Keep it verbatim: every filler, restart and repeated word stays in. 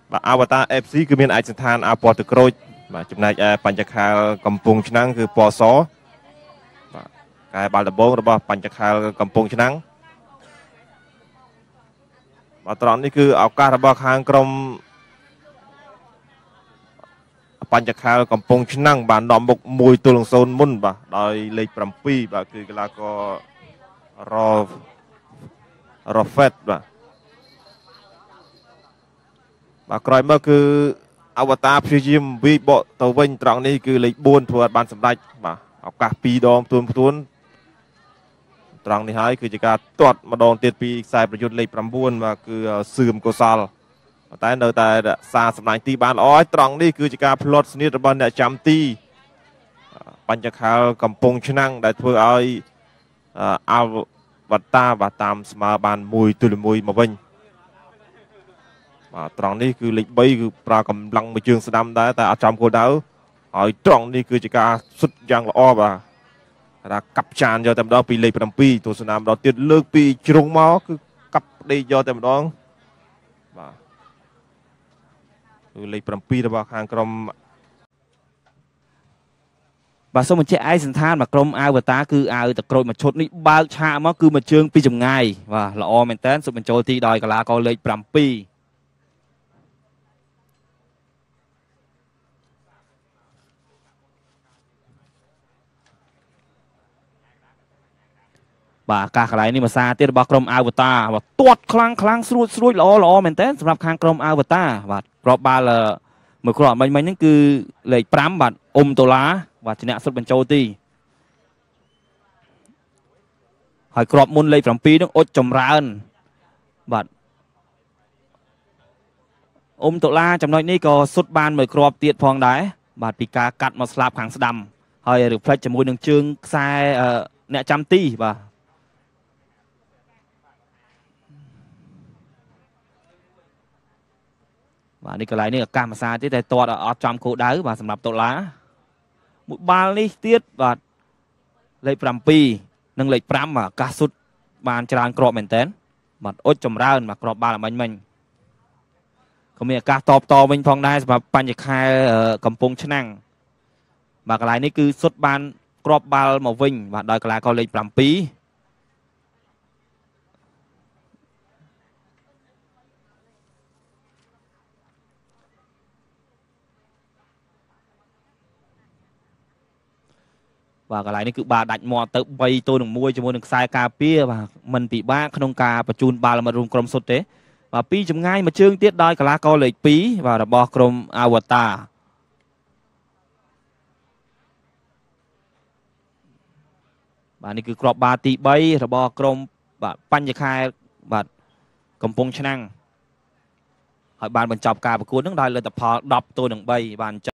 បាទអវតារ เอฟ ซี គឺមានឯកសណ្ឋានអាពណ៌ទឹកក្រូចបាទចំណែកឯបញ្ចខាលកំពង់ឆ្នាំងគឺពណ៌សបាទកែបាល់ដំបងរបស់បញ្ចខាលកំពង់ឆ្នាំងបាទត្រង់នេះគឺឱកាសរបស់ខាងក្រុមបញ្ចខាលកំពង់ឆ្នាំងបាននាំមុខមួយទល់នឹងសូន្យមុនបាទដោយលេខ7បាទគឺកីឡាកររ៉រ៉ូហ្វេតបាទបាទក្រោយមកគឺអវតារព្យាយាមវិបកទៅវិញត្រង់នេះគឺលេខ4ធ្វើឲ្យបានសម្រេចបាទឱកាសពីរដងផ្ទួនផ្ទួនត្រង់នេះហើយគឺជាការទាត់ម្ដងទៀតពីខ្សែប្រយុទ្ធលេខ9បាទគឺសឿមកុសលតែនៅតែរក្សាសម្ដែងទីបានល្អហើយត្រង់នេះគឺជាការផ្លត់ស្នៀតរបស់អ្នកចាំទីបញ្ចខាលកំពង់ឆ្នាំងដែលធ្វើឲ្យអវតារបាទតាមស្មើបានមួយទល់មួយមកវិញបាទត្រង់នេះគឺលេខ3គឺប្រើកម្លាំងមួយជើងស្ដាំដែរតែអត់ចំគោលដៅហើយត្រង់នេះគឺជាការសុទ្ធយ៉ាងល្អបាទថាកាប់ចានយកតែម្ដងពីលេខ7ទស្សនាម្ដងទៀតលើកពីជ្រុងមកគឺកាប់ដេកយកតែម្ដងបាទគឺលេខ7របស់ខាងក្រុមបាទសូមបញ្ជាក់ឯកសណ្ឋានមកក្រុមអាវតាគឺអាវតក្រូចមួយឈុតនេះបើកឆាកមកគឺមួយជើងពីចម្ងាយបាទល្អមែនតើសូមបញ្ចូលទីដោយកីឡាករលេខ7បាទការកន្លែងនេះមួយសារទៀតរបស់ក្រុមអាវតាបាទទាត់ខ្លាំងខ្លាំងស្រួចស្រួចល្អល្អមែនតើសម្រាប់ខាងក្រុមអាវតាបាទគ្រាប់បាល់មួយគ្រាប់មិញមិញហ្នឹងគឺលេខ5បាទអ៊ុំដុល្លារបាទជាអ្នកសុទ្ធបញ្ចូលទីហើយគ្រាប់មុនលេខ7ហ្នឹងអុចចម្រើនបាទអ៊ុំដុល្លារចំណុចនេះក៏សុទ្ធបានមួយគ្រាប់ទៀតផងដែរបាទពីការកាត់មកស្លាប់ខាងស្ដាំហើយ reflect ជាមួយនឹងជើងខ្សែអ្នកចាំទីបាទបាទនេះកន្លែងនេះឱកាសមួយសារទៀតតែទាត់អត់ចំគោលដៅបាទសម្រាប់ដុល្លារមួយបាល់នេះទៀតបាទលេខ7និងលេខ5ឱកាសសុទ្ធបានច្រើនគ្រាប់មែនតើបាទអុចចម្រើនបាទគ្រាប់បាល់មិញមិញក៏មានឱកាសតបតវិញផងដែរសម្រាប់បញ្ញខែកំពង់ឆ្នាំងបាទកន្លែងនេះគឺសុទ្ធបានគ្រាប់បាល់មកវិញបាទដោយកីឡាករលេខ7បាទកន្លែងនេះគឺបាល់ដាច់មាត់ទៅ3ទល់នឹង1ជាមួយនឹងខ្សែការពារបាទមិនពិបាកក្នុងការបញ្ជូនបាល់មករួមក្រុមសុទ្ធទេបាទពីចម្ងាយមួយជើងទៀតដោយកីឡាករលេខ2បាទរបស់ក្រុមអាវតាបាទនេះគឺគ្រាប់បាល់ទី3របស់ក្រុមបាទបញ្ញខែបាទកំពង់ឆ្នាំងហើយបានបញ្ចប់ការប្រកួតនឹងដោយលទ្ធផល10ទល់នឹង3បាន